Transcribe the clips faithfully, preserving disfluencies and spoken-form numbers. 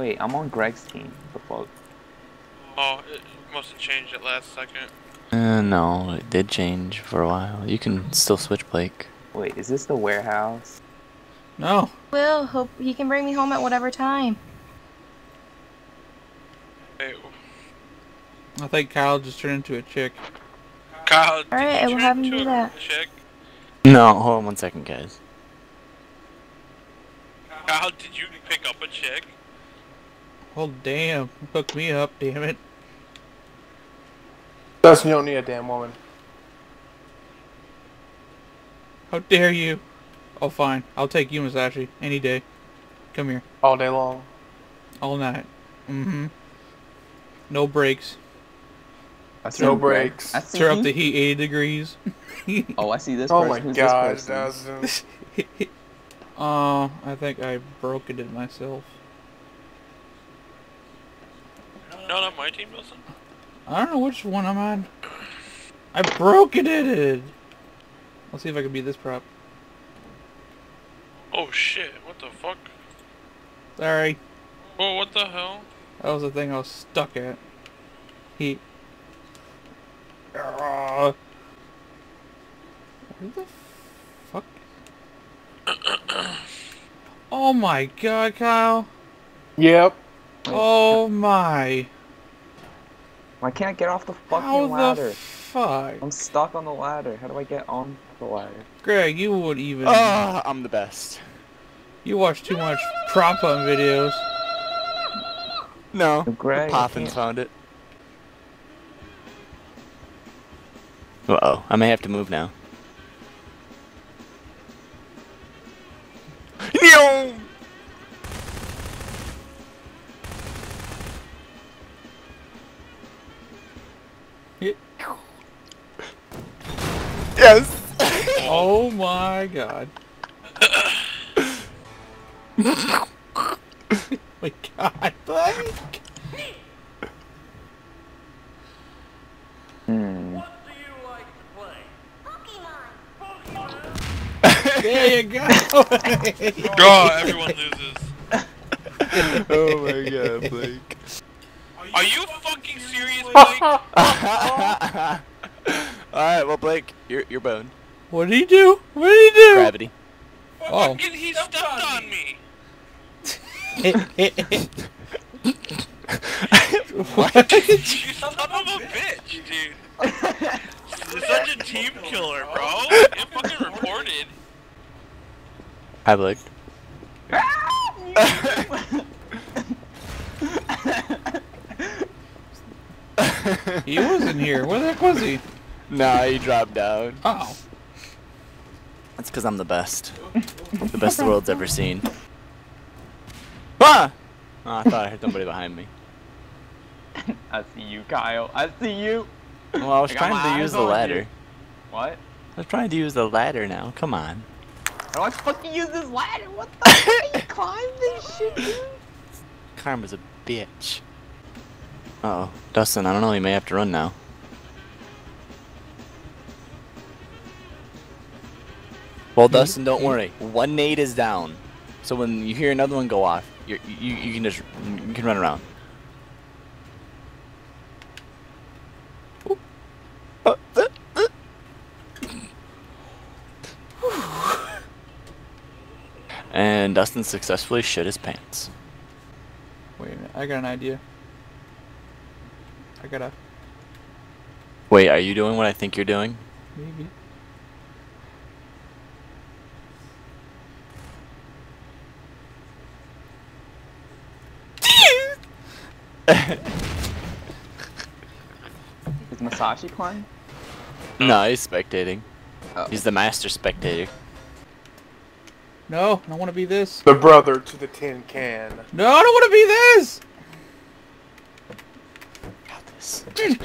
Wait, I'm on Greg's team. What the fuck? Oh, it must have changed at last second. Uh, no, it did change for a while. You can still switch, Blake. Wait, is this the warehouse? No. Will, hope he can bring me home at whatever time. Hey, I think Kyle just turned into a chick. Kyle, did Alright, I you will turn have him into do a that. chick? No, hold on one second, guys. Kyle, did you pick up a chick? Oh damn, hook me up, damn it. Dustin, you don't need a damn woman. How dare you? Oh fine, I'll take you, Masashi, any day. Come here. All day long. All night. Mm-hmm. No breaks. I see No you, Greg. breaks. I see Turn up you. the heat eighty degrees. Oh, I see this Oh person. my Who's god, this person? Dustin. uh, I think I broke it in myself. No, not my team, Wilson. I don't know which one I'm on. I broke it in it! Let's see if I can beat this prop. Oh shit, what the fuck? Sorry. Whoa, what the hell? That was the thing I was stuck at. He... Uh, where the fuck? Oh my god, Kyle. Yep. Oh my. I can't get off the fucking How ladder. the fuck? I'm stuck on the ladder. How do I get on the ladder? Greg, you would even... Ah, I'm the best. You watch too much prop hunt videos. No, Greg, I Poffins can't- found it. Uh-oh, I may have to move now. No! Yes! Oh my god. My god, Blake! Hmm. There you go! God, everyone loses. Oh my god, Blake. Are you fucking serious, Blake? Alright, well Blake, you're, you're boned. What did he do? What did he do? Gravity. Oh. Fucking he stepped on me. What? You son of a bitch, dude. You're such a team killer, bro. Get fucking reported. Hi, Blake. He wasn't here. Where the heck was he? Nah, he dropped down. Oh. That's because I'm the best. The best the world's ever seen. Ah! Oh, I thought I heard somebody behind me. I see you, Kyle. I see you. Well, I was I got my trying to eyes use the on you. ladder. What? I was trying to use the ladder now. Come on. How do I fucking use this ladder? What the fuck? You climb this shit, dude? Karma's a bitch. Uh oh. Dustin, I don't know. You may have to run now. Well, Dustin, don't worry. One nade is down. So when you hear another one go off, you're, you you can just you can run around. And Dustin successfully shit his pants. Wait a minute. I got an idea. I gotta... Wait, are you doing what I think you're doing? Maybe. Is Masashi climbing? No, he's spectating. Oh. He's the master spectator. No, I don't want to be this. The brother to the tin can. No, I don't want to be this! Got this.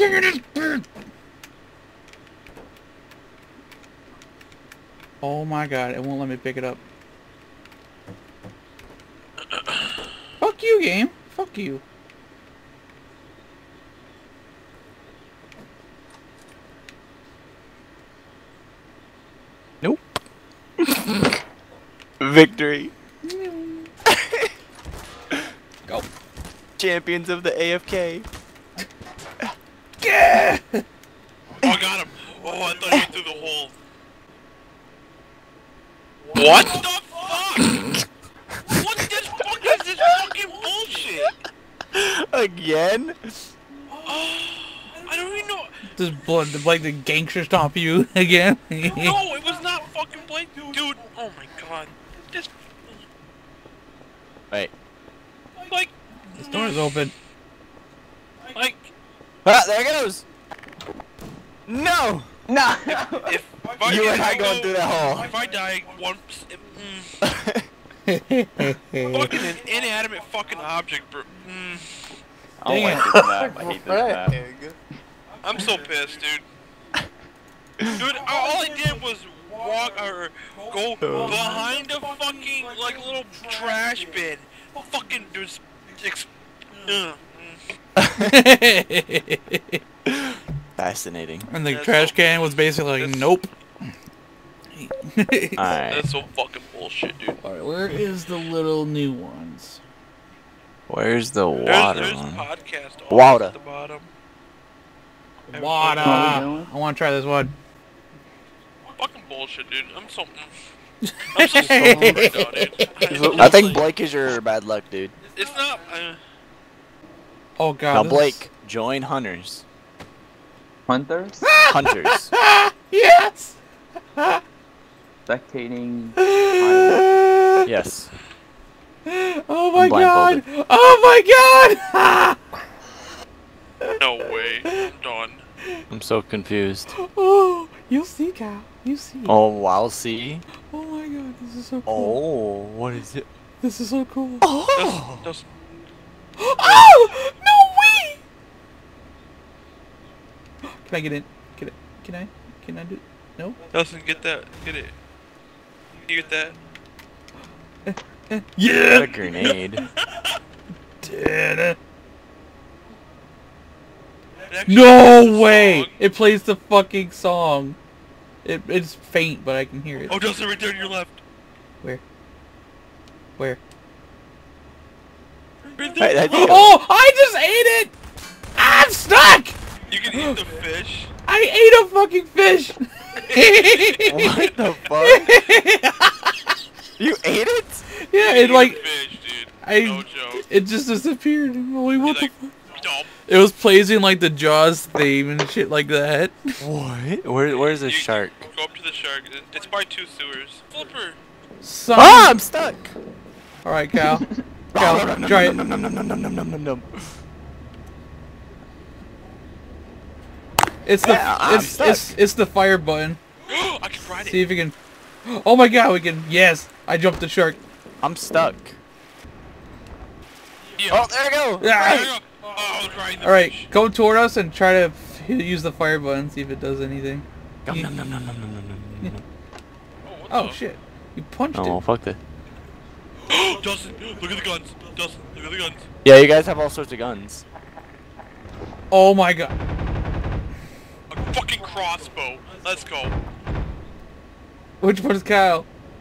Oh my god, it won't let me pick it up. Fuck you, game. Fuck you. Nope. Victory. Go. Champions of the A F K. Yeah. Oh, I got him. Oh, I thought he went through the hole. What the fuck? What this fuck is this fucking bullshit? Again? Oh, I don't even know. Just blood, like the gangster stomp you again. No, it was not fucking Blake, dude. Oh my god. This. Wait. Like. This door is open. Like. Ah, there it goes. No. Nah. If, if I You if and I going go- through that hole. If I die once. Mm, fucking an inanimate fucking object, bro. Mm, I don't Dang like it. this map. I hate this map. Egg. I'm so pissed, dude. Dude, all I did was walk or go behind a fucking like little trash bin. Fucking just. Ex- uh, mm. Fascinating. And the That's trash so- can was basically like, that's- nope. Alright. That's so fucking bullshit, dude. Alright, where is the little new ones? Where's the There's, water there's one? podcast office Water. at the bottom. Water! What are we doing? I want to try this one. Fucking bullshit, dude. I'm so. mm. I'm so stupid right now, dude. I think Blake is your bad luck, dude. It's not. Uh, Oh god. Now, this Blake, join Hunters. Hunters? Hunters. is- Yes! Spectating. Yes. Oh my I'm god! blindfolded. Oh my god! no way. I'm done. I'm so confused. Oh, you'll see, Kyle. You see. Oh, I'll see. Oh my god, this is so cool. Oh, what is it? This is so cool. Oh! Just, Oh! No way! Can I get in? Can I? Can I? Can I do? No? Dustin, get that. Get it. You get that. What a Yeah! grenade. Did it. It actually plays No the way! song. It plays the fucking song. It, it's faint, but I can hear it. Oh, Dustin, right there to your left. Where? Where? Right there. Wait, I think- Oh! I just ate it! I'm stuck! You can eat the fish. I ate a fucking fish! What the fuck? You ate it? Yeah, You it can like eat the fish, dude. I No joke. it just disappeared. I'm like, what You're the like, fuck? Dump. It was playing like the Jaws theme and shit like that. What? Where, where's the You- shark? Go up to the shark. It- It's by two sewers. Flipper. Son. Ah, I'm stuck. All right, Cal. Cal, try it. Nom, nom, nom, nom, nom, nom, nom, nom, nom. It's the Yeah, I'm it's, it's stuck. it's the fire button. I can ride See it. if we can. Oh my god, we can. Yes, I jumped the shark. I'm stuck. Yeah. Oh, there we go. Yeah. There you go. Oh, I was riding the All right, fish. come toward us and try to f- use the fire button. See if it does anything. Nom, nom, nom, nom, nom, nom, nom, nom, nom. Oh, what Oh the? shit! You punched Oh, it. fuck that. Dustin, look at the guns. Dustin, look at the guns. Yeah, you guys have all sorts of guns. Oh my god. A fucking crossbow. Let's go. Which one's Kyle?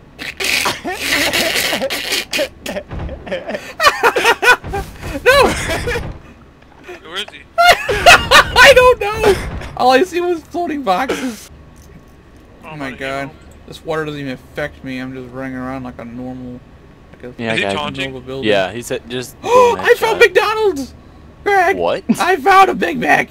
No! Where is he? I don't know! All I see was floating boxes. Oh I'm my outta god. here. This water doesn't even affect me. I'm just running around like a normal... Like a Yeah, Is he guys. taunting? normal building. Yeah, he said just. Oh, boom, I found headshot. McDonald's! Greg! What? I found a Big Mac!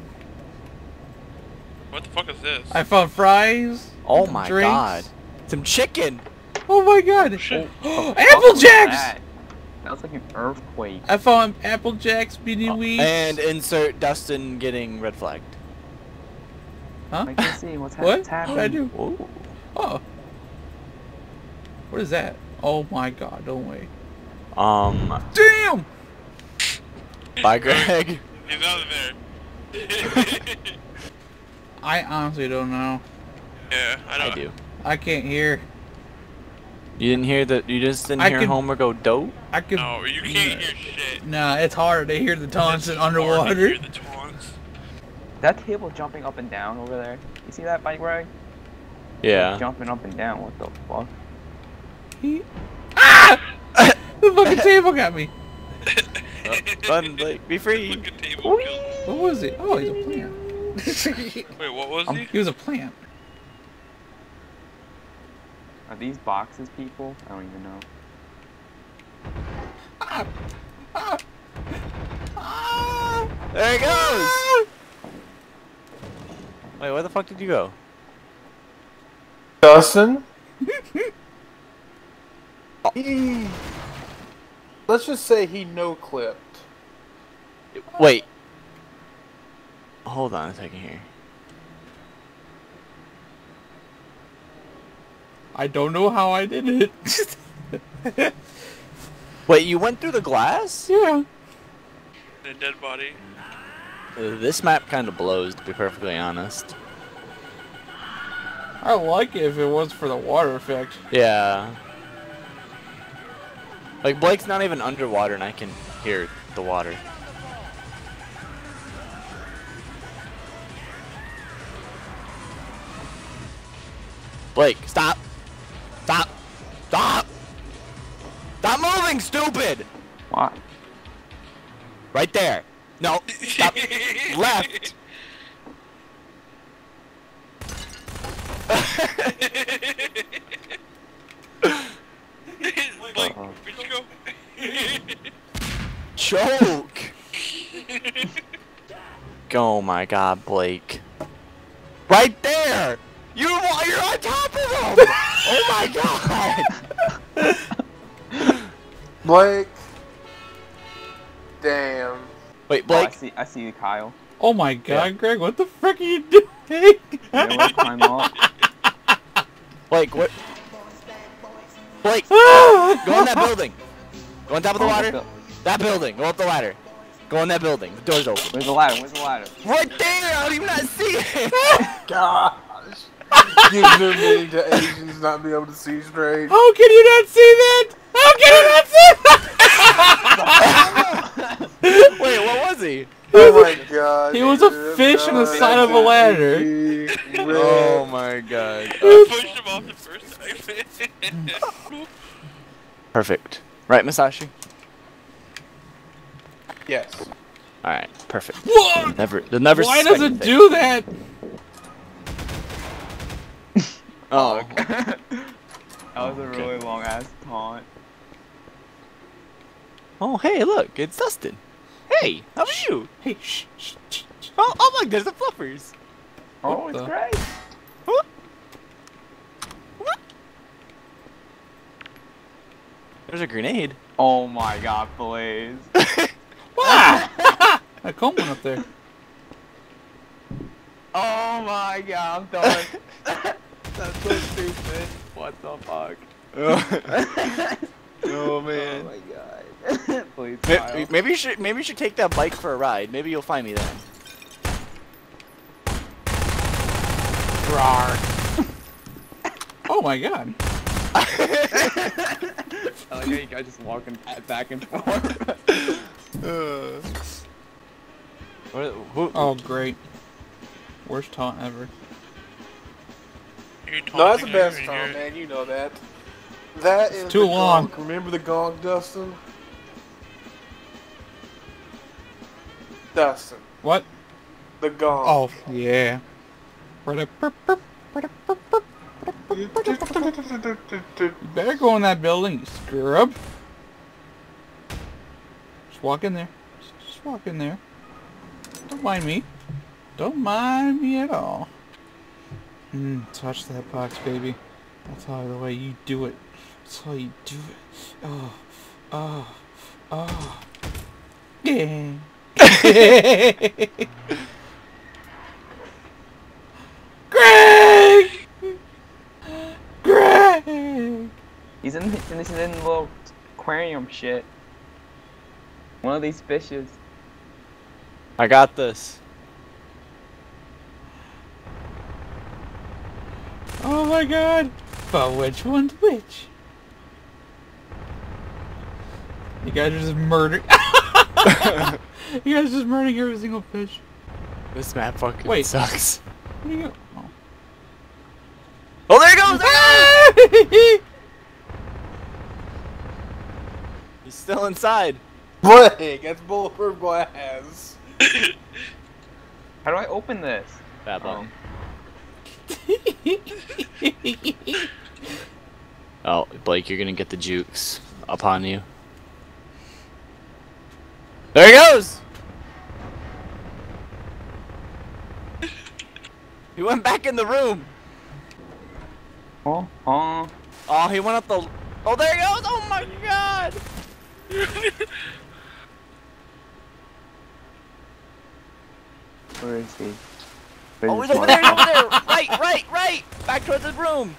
What the fuck is this? I found fries. Oh my drinks. god. Some chicken. Oh my god! Shit. Apple Jacks! That That was like an earthquake. I found Apple Jacks, Beanie Weeds. And insert Dustin getting red flagged. Huh? I can see what's, hap- What? what's What happening. did I do? Whoa. Oh. What is that? Oh my god, don't wait. Um. Damn! Bye, Greg. He's out of there. I honestly don't know. Yeah, I know. I do. I can't hear. You didn't hear that? You just didn't I hear can- Homer go dope? I could. No, you can't hear shit. Nah, it's hard to hear the taunts in It's hard to underwater. hear the taunts. That table jumping up and down over there. You see that, Mike Greg? Yeah. Jumping up and down. What the fuck? He... Ah! The fucking table got me. Run, Blake, be free. Fucking table kill. What was he? Oh, he's a plant. Wait, what was he? He was a plant. Are these boxes people? I don't even know. Ah, ah, ah, There he goes! ah. Wait, where the fuck did you go? Dustin? Let's just say he no-clipped. Wait. Hold on a second here. I don't know how I did it. Wait, you went through the glass? Yeah. A dead body. Uh, This map kind of blows, to be perfectly honest. I like it if it was for the water effect. Yeah. Like, Blake's not even underwater and I can hear the water. Blake, stop! Stop! Stop! Stop moving, stupid! What? Right there. No, stop. Left. Blake, Uh-oh. where'd you go? Choke! Oh my god, Blake. Right there! You're, you're on top of him! Oh my god! Blake. Damn. Wait, Oh, I Blake. see. I see you, Kyle. Oh my god, Yeah. Greg, what the frick are you doing? You know what? Climb up. Blake, what? Blake, Ah! go in that building. Go on top of the Oh, water. let's go. That building. Go up the ladder. Go in that building. The door's open. Where's the ladder? Where's the ladder? Right there! How do you not see it? Gosh. Give them meaning to Asians not be able to see straight. How can you not see that? How can you not see that? Wait, what was he? Oh my god. He was a fish on the side of a ladder. Oh my god. I pushed him off the first time. Perfect. Right, Masashi? Yes. Alright, perfect. What? Never, they'll never Why suspect does it anything. do that? Oh, That was a really long ass taunt. oh, hey, look, it's Dustin. Hey, how are you? Hey, shh, shh, shh, shh. Oh, oh look, there's the fluffers. Oh, What it's the- great. What? What? There's a grenade. Oh my god, Blaze. Ah! A comb went up there. Oh my god, I'm done. That's so stupid. What the fuck? Oh man. my god. Please, May- Kyle. Maybe you should maybe you should take that bike for a ride. Maybe you'll find me then. Rawr. Oh my god. I like how you guys just walking back and forth. What, who, Oh great. Worst taunt ever. You're No, that's the taunting best her, song, you're- man. You know that. That is too the long. Gong. Remember the gong, Dustin? Dustin. What? The gong. Oh yeah. You better go in that building, you scrub. Just walk in there. Just, just walk in there. Don't mind me. Don't mind me at all. Mm, touch that box, baby. That's how the way you do it. That's how you do it. Oh, oh, oh. Yeah. Greg! Greg! He's in, he's in this in little aquarium shit. One of these fishes. I got this. Oh my god! But which one's which? You guys are just murdering. You guys are just murdering every single fish. This map fucking Wait. sucks. Where do you go? Oh. Oh, there he goes! There he goes! He's still inside. Blake, that's bulletproof glass. How do I open this? That button. Oh, Blake, you're gonna get the jukes upon you. There he goes! He went back in the room! Oh, oh. Oh, he went up the... Oh, there he goes! Oh my god! Where is he? Where's Oh, he's this over there, he's over motherfucker? there! Right, right, right! Back towards his room!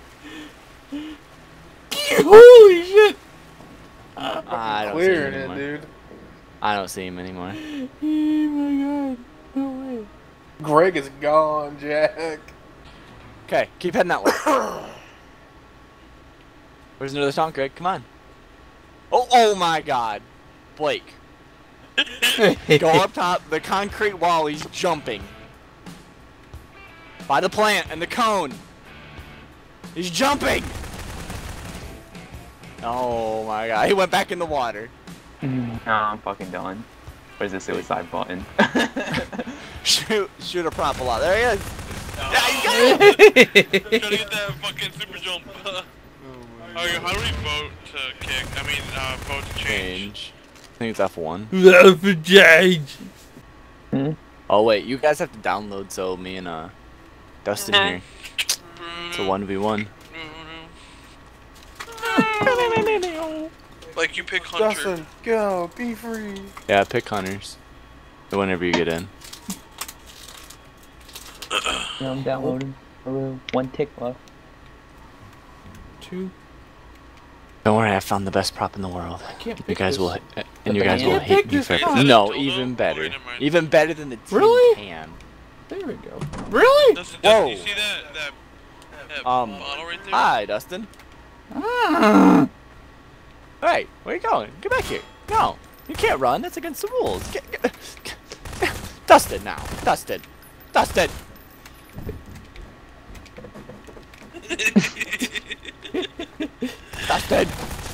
Holy shit! I don't see Clearing him it, anymore. dude. I don't see him anymore. Oh my god. No way. Greg is gone, Jack. Okay, keep heading that way. Where's another song, Greg? Come on. Oh, oh my god. Blake. Go up top, the concrete wall, he's jumping. By the plant and the cone. He's jumping! Oh my god, he went back in the water. Oh, I'm fucking done. Where's the suicide button? Shoot, shoot a prop a lot. There he is. No. Yeah, he's got it! Trying to get that fucking super jump. Okay, how do we vote to kick? I mean, uh, vote to change. Change. I think it's F one. Love for change. Hmm? Oh wait, you guys have to download so me and uh Dustin here. It's a one v one. Like you pick Hunter. Dustin, go, be free. Yeah, pick hunters. Whenever you get in. Yeah, I'm downloading. Oh, one tick left. Two. Don't worry, I found the best prop in the world. I can't You pick guys this. will, and you guys banana. will Can't hate pick me this for prop. no, Dildo? even Oh, better, wait, never mind. even better than the tin Really? can. There we go. Really? Dustin, Whoa. Dustin, you see that that, that Um, bottle right there? Hi, Dustin. Ah. Hey, where you going? Get back here. No, you can't run. That's against the rules. Get, get, get. Dustin now. Dustin. Dustin. Dustin.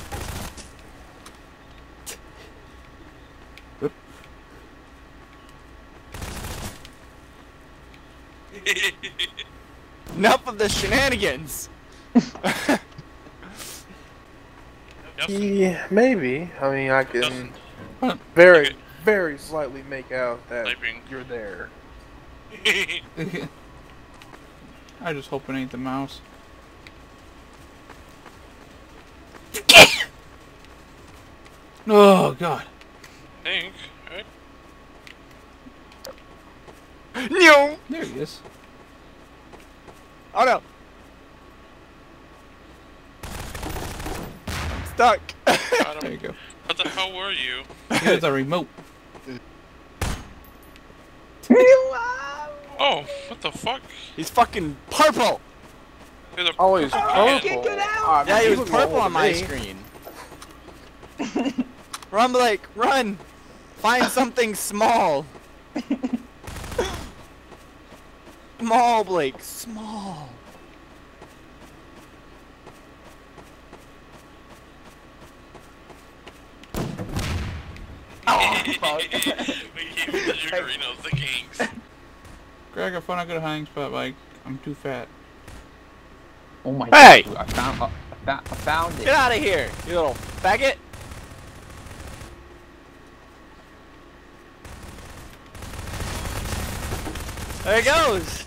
Enough of the shenanigans. Dustin, Yeah, maybe. I mean, I can Dustin. very, Okay. very slightly make out that Typing. you're there. I just hope it ain't the mouse. Oh god. Think, right? No. There he is. Oh no. Stuck. Got There him. you go. What the hell were you? Here's a remote. Oh, what the fuck? He's fucking purple. There's a Always purple. Get it out. Ah, Yeah, he was look purple normal on to my me. screen. Run, Blake, run! Find something small. Small, Blake, small. Oh, fuck. We keep the Jugarinos the kings. Greg, I found a good hiding spot, Mike. I'm too fat. Oh my Hey! god. I found, I found, I found it. Get out of here, you little faggot. There he goes.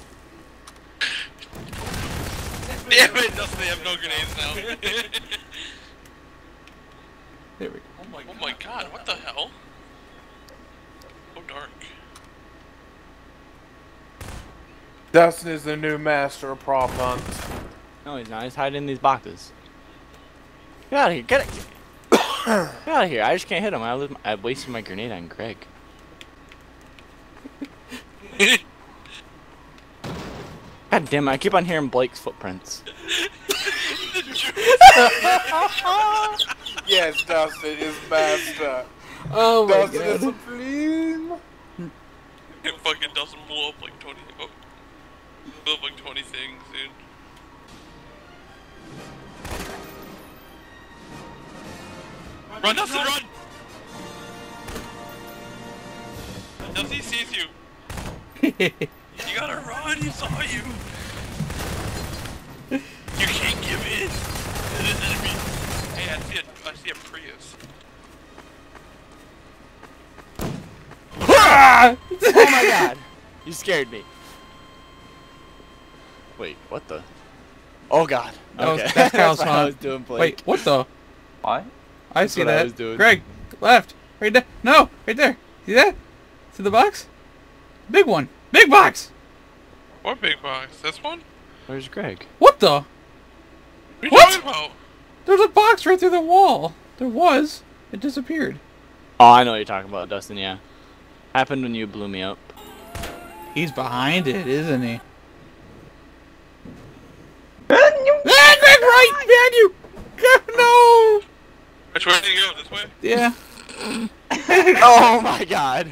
Damn it, Dustin, they have no grenades now. There we go. Oh my, oh my god, what the hell? So dark. Dustin is the new master of prop hunts. No, he's not. He's hiding in these boxes. Get out of here. Get it. Get out of here. I just can't hit him. I, lose my, I wasted my grenade on Greg. God damn it. I keep on hearing Blake's footprints. Yes, Dustin is master. Oh my Dustin is god. supreme. Fucking Dustin blew up like twenty. Oh, blew up like twenty things, dude. Run, Dustin, run! Dusty sees you. You gotta run, he saw you. You can't give in. Hey, I see a, I see a Prius. Oh my god! You scared me. Wait, what the? Oh god. That was- Okay. that's Kyle's what I hunt. was doing, Blake. Wait, what the? What? I That's see what I that. was doing. Greg, left, right there. No, right there. See that? See the box? Big one. Big box. What big box? This one? Where's Greg? What the? What are you What? talking about? There's a box right through the wall. There was. It disappeared. Oh, I know what you're talking about, Dustin, yeah. Happened when you blew me up. He's behind it, isn't he? Ah, Greg, right behind you. No. Which way do you go? This way? Yeah. Oh my god.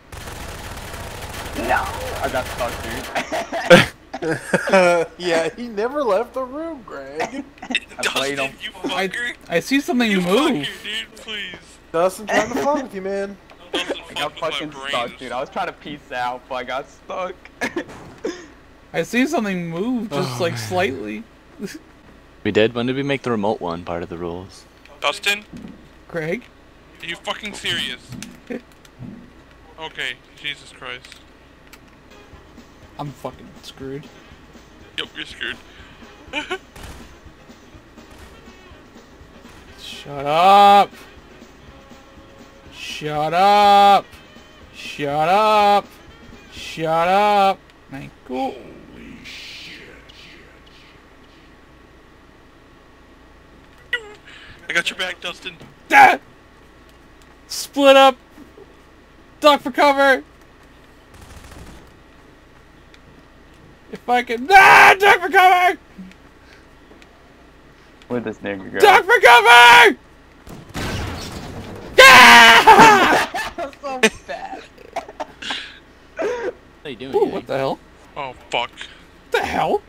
No! I got stuck, dude. Yeah, he never left the room, Greg. Dustin, him. you I, fucker. I see something You move. fucker, dude, please. Dustin trying to fuck with you, man. Dustin, I fuck got with my fucking brains. stuck, dude. I was trying to peace out, but I got stuck. I see something move just like slightly. We did? When did we make the remote one part of the rules? Dustin, Greg? are you fucking serious? Okay, Jesus Christ. I'm fucking screwed. Yep, you're screwed. Shut up! Shut up! Shut up! Shut up! Thank you. I got your back, Dustin. Ah! Split up! Duck for cover! If I can. Ah! Duck for cover! Where'd this nigga go? Duck for cover! Ah! That was so bad. What are you doing? Ooh, Greg? what the hell? Oh, fuck. What the hell?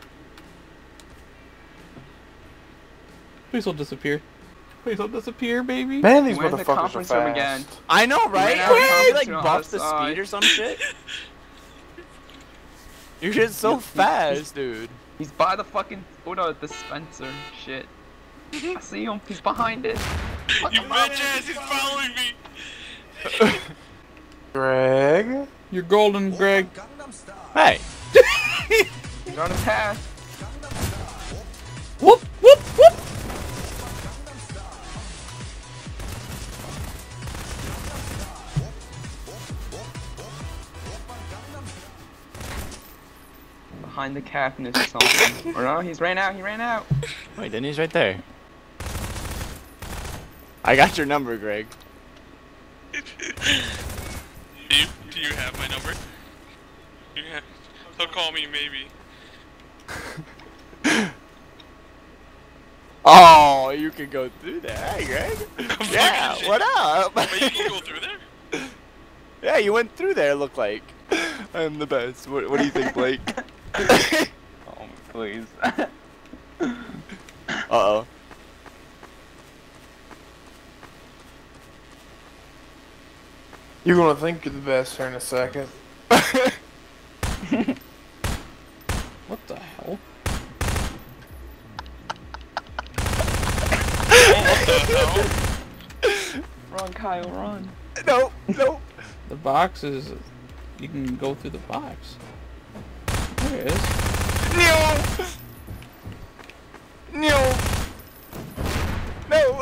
Please don't disappear. Please don't disappear, baby. Man, these We're in the motherfuckers are conference room fast. again. I know, right? Yeah, Greg, you like conference room buffed the outside. speed or some shit? You're just so fast, dude. He's by the fucking Buddha dispenser shit. I see him. He's behind it. You bitch ass, he's following me. Greg? You're golden, Greg. Hey. He's on his path. Whoop, whoop, whoop. Behind the cabinet or something. Or no, he's ran out. He ran out. Wait, then he's right there. I got your number, Greg. do you do you have my number? You have. So call me maybe. Oh, you can go through there. Hey, Greg. Yeah, Fucking what up? Wait, you can go through there? Yeah, you went through there, look like. I'm the best. What, what do you think, Blake? Oh, please. Uh-oh. You're gonna think you're the best here in a second. What the hell? What the hell? Run, Kyle, run. No, no. The box is. You can go through the box. There it is. No. No. No.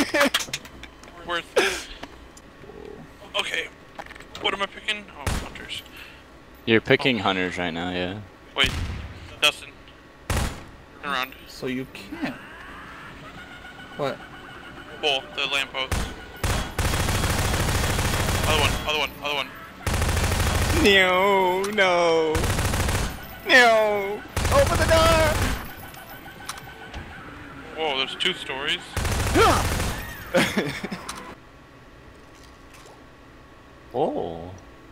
Worth. Okay. What am I picking? Oh, hunters. You're picking hunters right now, yeah. Wait, Dustin. Turn around. So you can't. What? Pull the lamppost. Other one, other one, other one. No, no. No. Open the door. Whoa, there's two stories. Oh.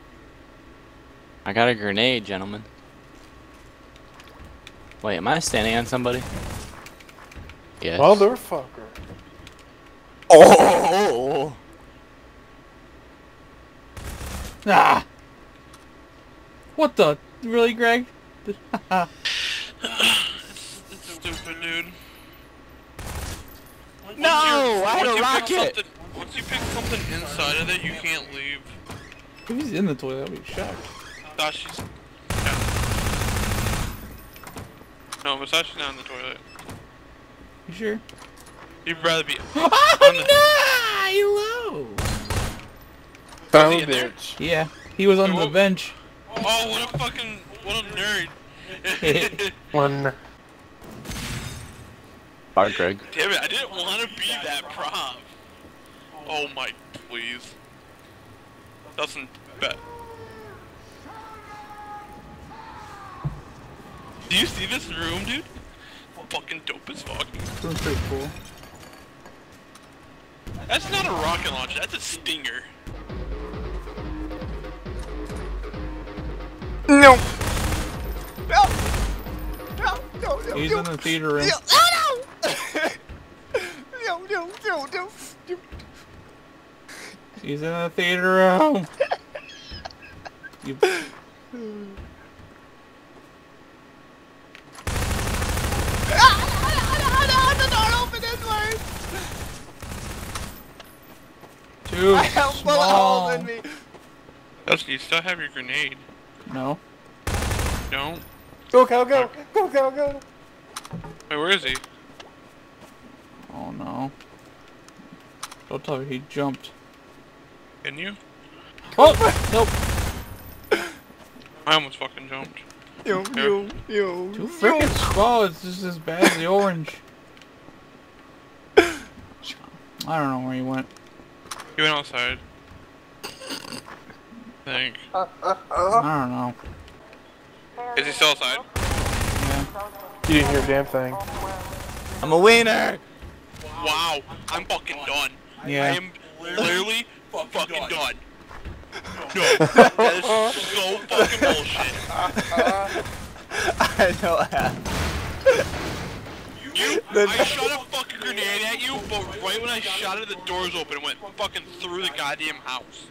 I got a grenade, gentlemen. Wait, am I standing on somebody? Yes. Motherfucker. Oh! Ah! What the? Really, Greg? it's, it's stupid, dude. Once No, you're- I had once a you pick rocket. something- Once you pick something inside of it, you can't leave. If he's in the toilet, I'll be shocked. Sashi's. Yeah. No, Masashi's not in the toilet. You sure? You'd rather be. Oh, on the... no! Son he of a in there? bitch. Yeah, he was on Wait, the what- bench. Oh, what a fucking. What a nerd. One. Bye, Greg. Damn it, I didn't want to be that prop. Oh my, please. Doesn't bet. Do you see this room, dude? Fucking dope as fuck. This one's pretty cool. That's not a rocket launcher, that's a stinger. No. No. No. No. No. He's no. in the theater room. No. Oh, no. No. No. No. No. No. He's in the theater room. You... Too I have bullet small. holes in me. Dustin, you still have your grenade. No. Don't. Go, go, go, go, go, go. Wait, where is he? Oh no. Don't tell me he jumped. Can you? Oh! Nope. I almost fucking jumped. Yo, yo, yo. Too freaking small. It's just as bad as the orange. I don't know where he went. He went outside. I think. Uh, uh, I uh. don't know. Is he still outside? Yeah. You didn't hear a damn thing. I'm a wiener. Wow, I'm fucking done. Yeah. I am literally fucking done. No, that is so fucking bullshit. I know. You, I shot a fucking grenade at you, but right when I shot it, the doors open and went fucking through the goddamn house.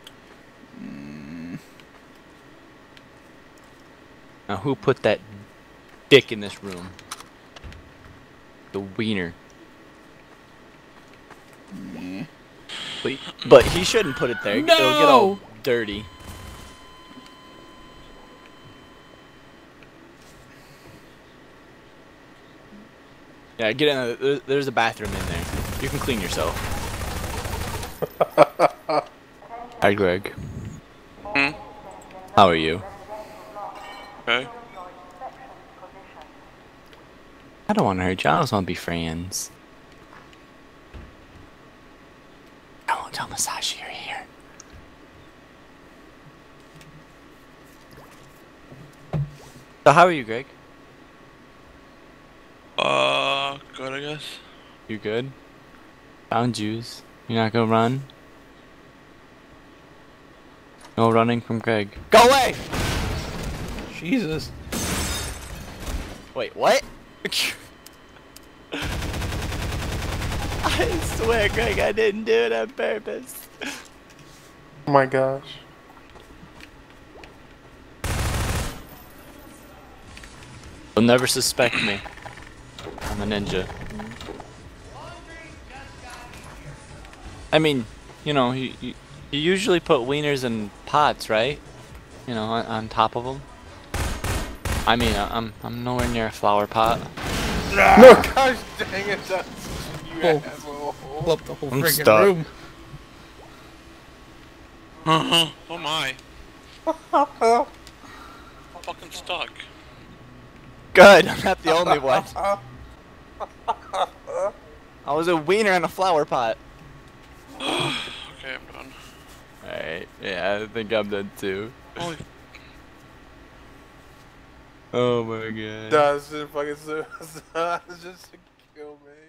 Now, who put that dick in this room? The wiener. Yeah. But, but he shouldn't put it there. It'll get all No! dirty. Yeah, get in there. There- There's a bathroom in there. You can clean yourself. Hi, Greg. Hmm? How are you? Okay. I don't want to hurt you. I just want to be friends. I won't tell Masashi you're here. So how are you, Greg? Uh, good, I guess. You good? Found juice. You're not gonna run? No running from Greg. Go away! Jesus. Wait, what? I swear, Greg, I didn't do it on purpose. Oh my gosh. You'll never suspect me. I'm a ninja. I mean, you know, you, you, you usually put wieners in pots, right? You know, on, on top of them. I mean, I- I'm I'm nowhere near a flower pot. No, gosh dang it, that's you Oh. asshole. Pull up the whole I'm freaking stuck. room. Uh-huh. Oh my. Fucking stuck. Good, I'm not the only one. I was a wiener in a flower pot. Okay, I'm done. Alright, yeah, I think I'm done too. Holy Oh my god. Does it fucking just to kill me?